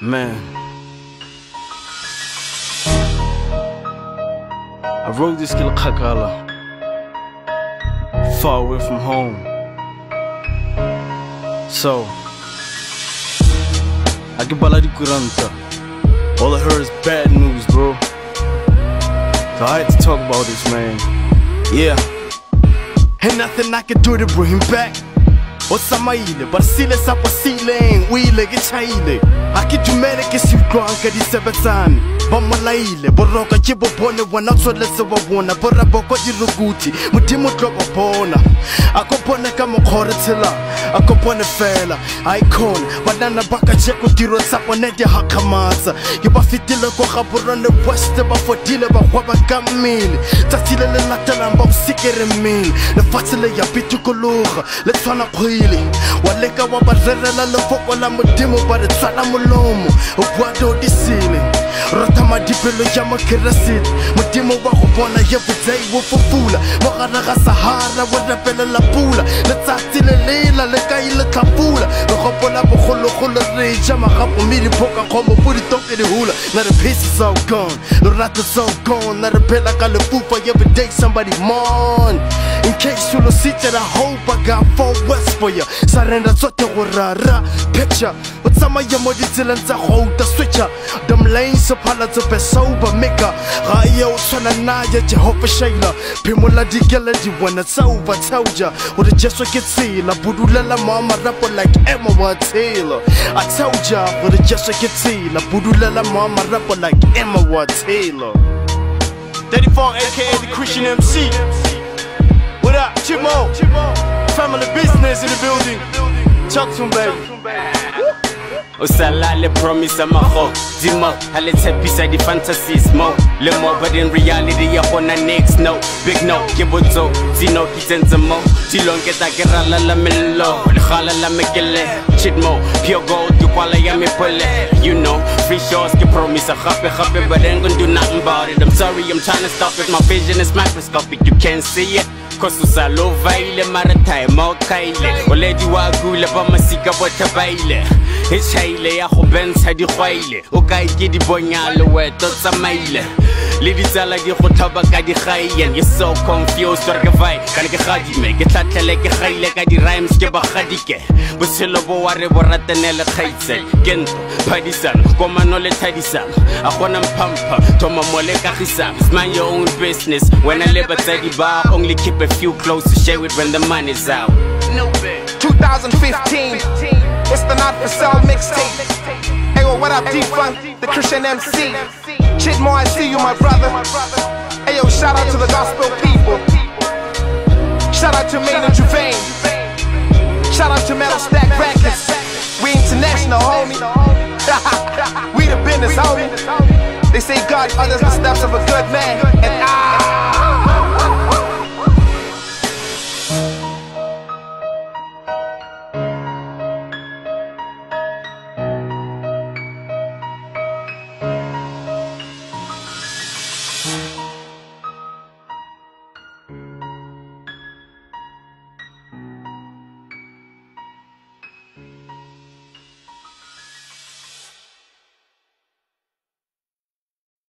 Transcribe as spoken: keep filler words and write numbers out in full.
Man, I wrote this kila kakala, far away from home. So I get baladi kuranta. All I heard is bad news, bro. So I had to talk about this, man. Yeah. Ain't nothing I can do to bring him back. Osamaile, but sile sapo sile, wile ke chaile. Akitumele ke sitwanka di sebetsane. Ba molaile, boroka ke bobone bona tsholetse ba bona, bora boko di ruguti, modimo tlo ba bona. Akopone ka mokhore tshela, akopone fela, icon, banana baka jeko tiro sapone di hakamatsa. Ke ba fitile go ga borone west ba fodile ba go ba ka mmele. Tsatsile le latelang ba usikere mmele. Le fatsele ya pitukologa, le tswana khwile. Waleka wa ba rerela le foko la modimo ba re tsala molomo. O kwado di sile. Rata madipelo ya makirasit, modimo wa go bona every day wo fofula. Mo gana ga Sahara wo repela la pula. Le tsatsi le lela le ka ile tlapula. Re gopola bogolo golo re ja magapo miri poka khomo pudi toke di hula. Now the peace is all gone, the rat is all gone. Now the pela ka le fufa every day somebody mourn. In case you don't see that, I hope I got four words for you. Sarenda tsote go rara picture. But some of your modi tsa hold the switcher. Them lanes of pala to be sober maker. Rayo tswana naya Jehovah Shaila. Pimola di gela di wanna sober told ya. Or the just get seal. Budulela mama rapper like Emma Taylor. I told ya, or the just get seal. Budulela mama rapper like Emma Taylor. thirty-four aka the Christian M C. What up, Chimo? Family business in the building. Talk to him, baby. Usalale promise amaho Dimo, hale tepisa di fantasies mo Le mo, but in reality ya hona next no Big no, kibozo, zino kitenza mo Tilon keta kerala la melo Khala la mekele, chit mo Pure gold, you kwala ya me pole You know, free shows ke promise a happy happy But ain't gonna do nothing about it I'm sorry, I'm trying to stop it My vision is microscopic, you can't see it Cause usalo vaile maratime o kaile Oledi wa gula ba masika bota baile It's haile ya go bentsha di gwaile O ka ke di bonyalo weto tsamaile Le di tsala di go thaba ka di gaien You're so confused or ke vai kana ke gadime ke tlatlele ke gaile ka di rhymes ke ba gadike Botshelo bo wa re bo ratenele khaitse kento phadisana komano le thadisana a gona mpampa thoma mole ka gisana mind your own business when I live at the bar only keep a few close to share it when the money's out. twenty fifteen, it's the Not For Sale mixtape. Hey, well, what up, D-Funk, the Christian M C? Chitmo, I see you, my brother. Hey, yo, shout out to the gospel people. Shout out to Maynard Juvain. Shout out to Metal Stack Records. We international, homie. We the business, homie. They say God orders the steps of a good man, and ah. We'll be right back.